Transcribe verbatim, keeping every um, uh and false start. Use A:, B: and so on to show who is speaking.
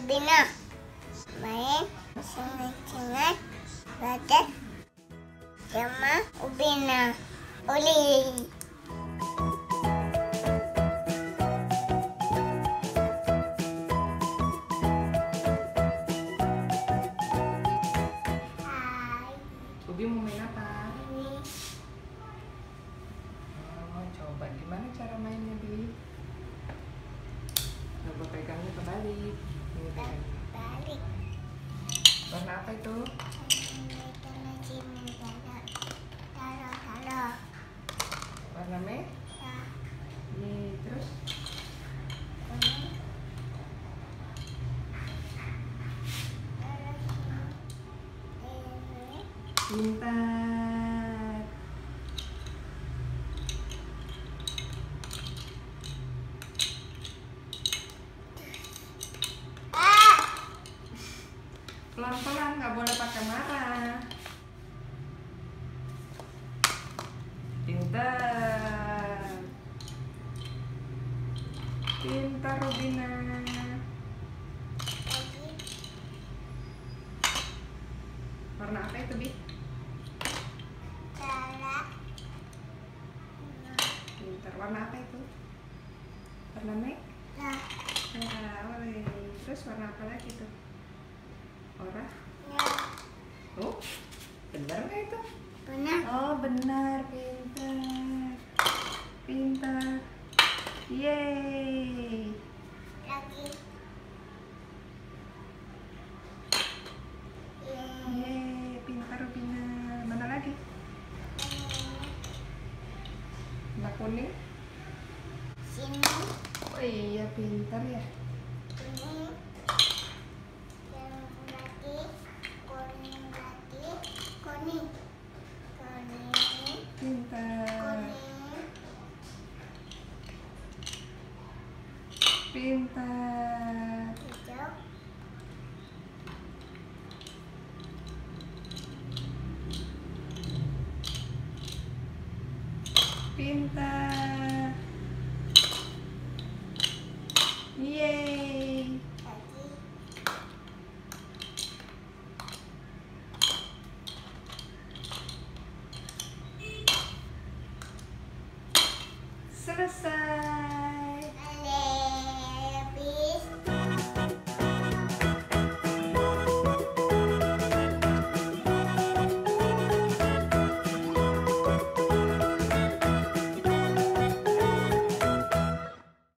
A: Ubina main sengat-sengat baca sama Ubina Oli. Hai.
B: Ubi mau main apa?
A: Ini
B: Oh, coba gimana cara mainnya, Bi? Coba pegangnya kebalik. Ini pegang.
A: balik.
B: Warna apa itu?
A: Taruh, taruh.
B: Warna merah?
A: Ya,
B: Nih, terus
A: ini. Taruh sini. Ini.
B: pintar.
A: Ah!
B: Pelan-pelan, nggak boleh pakai marah. Pintar. Pintar, Rubina.
A: Lagi.
B: Warna apa itu, Bi?
A: Salah.
B: Pintar. Warna apa itu? Warna merah?
A: Nah,
B: Nah, oleh. Terus warna apa lagi tuh? Oranye.
A: ya.
B: Oh, benar nggak itu?
A: Benar.
B: Oh, benar. Pintar. Pintar. Yeay.
A: Lagi. Ini.
B: Yeay, pintar Rubina. Mana lagi? Warna kuning.
A: Sini.
B: Oh iya, pintar ya.
A: Ini. Yang lagi. Kuning lagi. Kuning. Kuning.
B: Pintar.
A: Kuning.
B: Pintar.
A: Hijau.
B: Pintar. Yeay.